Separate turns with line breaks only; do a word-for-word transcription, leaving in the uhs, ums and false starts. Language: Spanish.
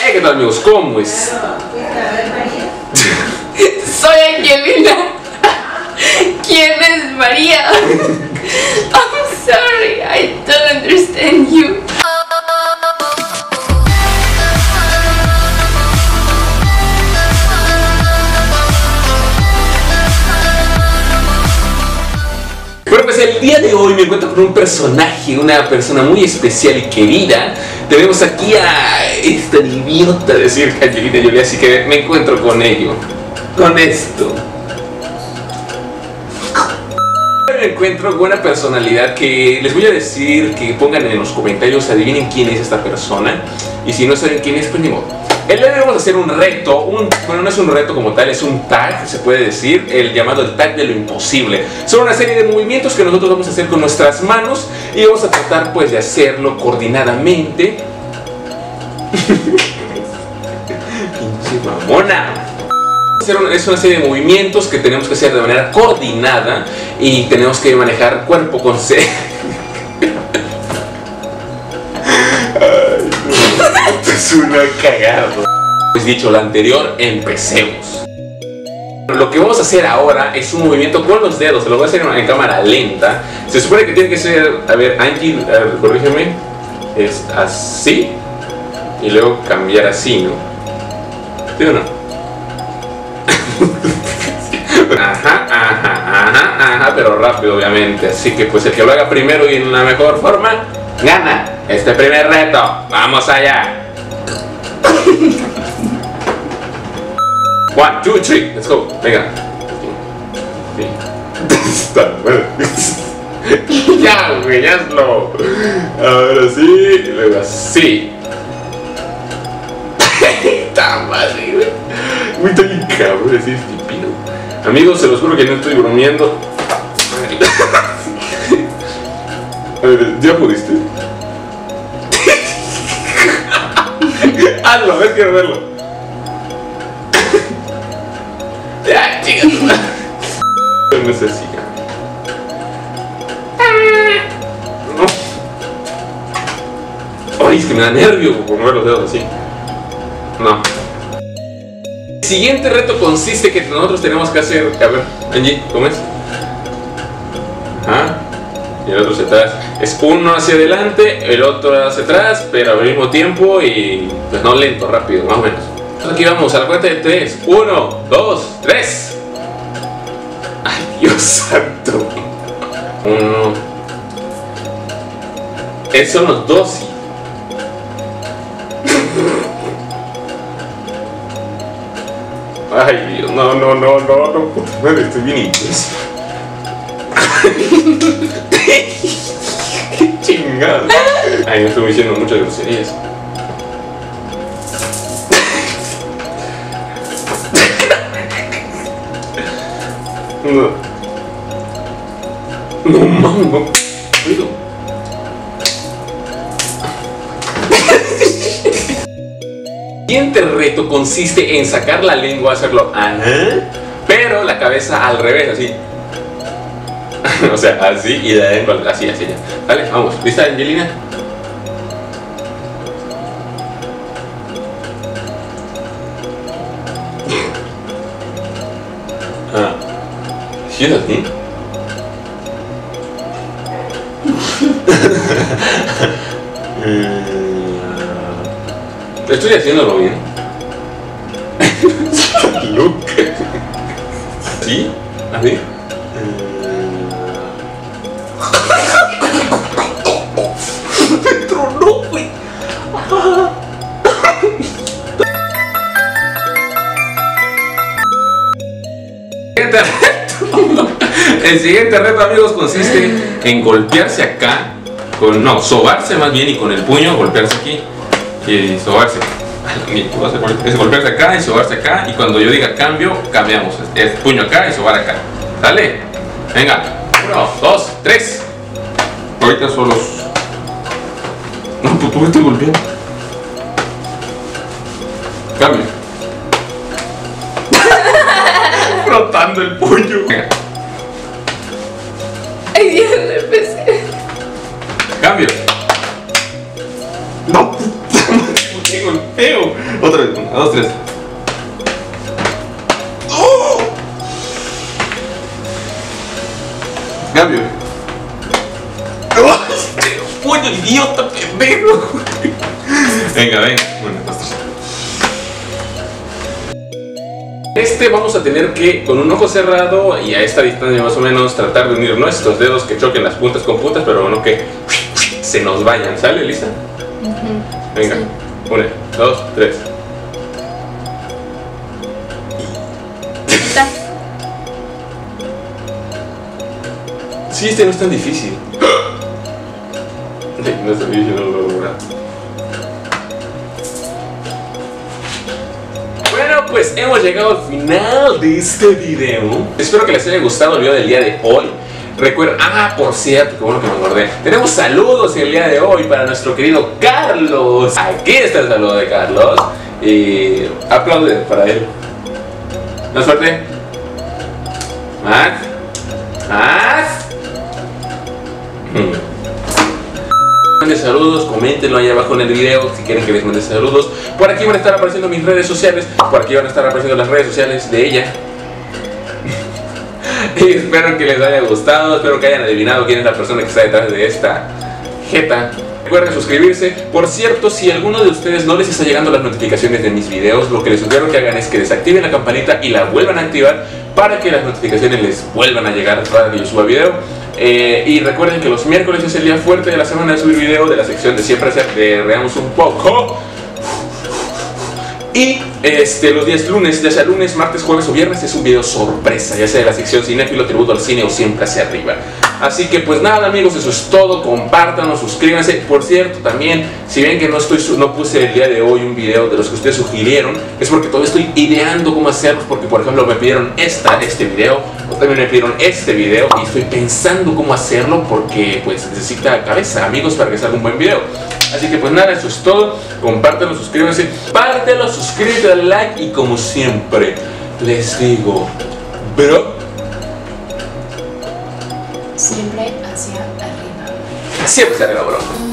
Hey, ¿qué tal, amigos? ¿Cómo es?
Soy Angelina. ¿Quién es María? I'm sorry, I don't understand you.
Bueno, pues el día de hoy me encuentro con un personaje, una persona muy especial y querida. Tenemos aquí a esta idiota de circo, Angelina Jolie, así que me encuentro con ello, con esto. Me encuentro con una personalidad que les voy a decir que pongan en los comentarios, adivinen quién es esta persona. Y si no saben quién es, pues ni modo. El día de hoy vamos a hacer un reto, un, bueno, no es un reto como tal, es un tag, se puede decir, el llamado el tag de lo imposible. Son una serie de movimientos que nosotros vamos a hacer con nuestras manos y vamos a tratar pues de hacerlo coordinadamente. Pinche mamona. Es una serie de movimientos que tenemos que hacer de manera coordinada y tenemos que manejar cuerpo con C. Es una cagada. Pues dicho lo anterior, empecemos. Lo que vamos a hacer ahora es un movimiento con los dedos. Se lo voy a hacer en cámara lenta. Se supone que tiene que ser, a ver, Angie, a ver, corrígeme. Es así y luego cambiar así, ¿no? ¿Sí o no? Ajá, ajá, ajá, ajá, pero rápido, obviamente. Así que pues el que lo haga primero y en la mejor forma gana este primer reto. Vamos allá. One, two, three, let's go. Venga. Está bueno. Ya, güey, ya hazlo. Ahora sí, y luego así. Está madre, güey. Muy tan cabrón decir estúpido. Amigos, se los juro que no estoy bromeando. A ver, ¿ya pudiste? Hazlo, a ver, quiero verlo. Ya, chicas. No es así. No. Ay, es que me da nervio por mover los dedos así. No. El siguiente reto consiste que nosotros tenemos que hacer. A ver, Angie, ¿cómo es? Ajá. Y el otro hacia atrás. Es uno hacia adelante, el otro hacia atrás, pero al mismo tiempo y pues no lento, rápido, más o menos. Entonces aquí vamos a la cuenta de tres. Uno, dos, tres. Ay, Dios santo. Uno. Esos son los dos. Ay, Dios, no, no, no, no, no, puta madre, estoy bien inglés. Qué chingado. Ay, no estoy diciendo muchas groserías. No. No mames, no puedo. El siguiente reto consiste en sacar la lengua, hacerlo ajá, pero la cabeza al revés, así. O sea, así y de adentro, así, así ya. Vale, vamos. ¿Lista, Angelina? Ah. ¿Sí es así? Estoy haciéndolo bien. Look. ¿Sí? ¿Así? Me tronó, güey. El siguiente reto, amigos, consiste en golpearse acá con, no, sobarse más bien, y con el puño golpearse aquí y sobarse. Es golpearse acá y sobarse acá, y cuando yo diga cambio, cambiamos. Es puño acá y sobar acá. ¿Sale? Venga. Uno, dos, tres. Ahorita solos. No, pues tú me estás golpeando. Cambio. Frotando el puño. Venga.
Ay, Dios, no empecé.
Cambio. No, puta madre, qué golpeo. Otra vez, una, dos, tres. ¡Oh! Cambio. ¡Puño, idiota, pendejo! Venga, venga. Bueno, dos, tres. Este vamos a tener que, con un ojo cerrado y a esta distancia más o menos, tratar de unir nuestros dedos que choquen las puntas con puntas, pero no que se nos vayan. ¿Sale, Lisa? Uh-huh. Venga, sí. Una, dos, tres. Sí, este no es tan difícil. No es tan difícil, no lo voy a lograr. Bueno, pues hemos llegado al final de este video. Espero que les haya gustado el video del día de hoy. Recuerden, ah, por cierto, qué bueno que me acordé. Tenemos saludos el día de hoy para nuestro querido Carlos. Aquí está el saludo de Carlos. Y aplauden para él. ¿No suerte? Max. Max. Hmm. Mande saludos, coméntenlo ahí abajo en el video si quieren que les mande saludos. Por aquí van a estar apareciendo mis redes sociales. Por aquí van a estar apareciendo las redes sociales de ella. Y espero que les haya gustado, espero que hayan adivinado quién es la persona que está detrás de esta jeta. Recuerden suscribirse. Por cierto, si alguno de ustedes no les está llegando las notificaciones de mis videos, lo que les sugiero que hagan es que desactiven la campanita y la vuelvan a activar para que las notificaciones les vuelvan a llegar para que yo suba video. Eh, y recuerden que los miércoles es el día fuerte de la semana de subir video, de la sección de siempre hacer de Reamos un poco. Y este, los días lunes, ya sea lunes, martes, jueves o viernes, es un video sorpresa, ya sea de la sección cinéfilo, tributo al cine o siempre hacia arriba. Así que pues nada, amigos, eso es todo. Compártanos, suscríbanse. Por cierto, también, si ven que no, estoy, no puse el día de hoy un video de los que ustedes sugirieron, es porque todavía estoy ideando cómo hacerlos. Porque por ejemplo me pidieron esta, este video, o también me pidieron este video, y estoy pensando cómo hacerlo porque pues necesita cabeza, amigos, para que salga un buen video. Así que pues nada, eso es todo. Compártanlo, suscríbanse, pártelo, suscríbete, dale like. Y como siempre les digo, bro,
siempre hacia arriba.
Siempre hacia arriba, bro.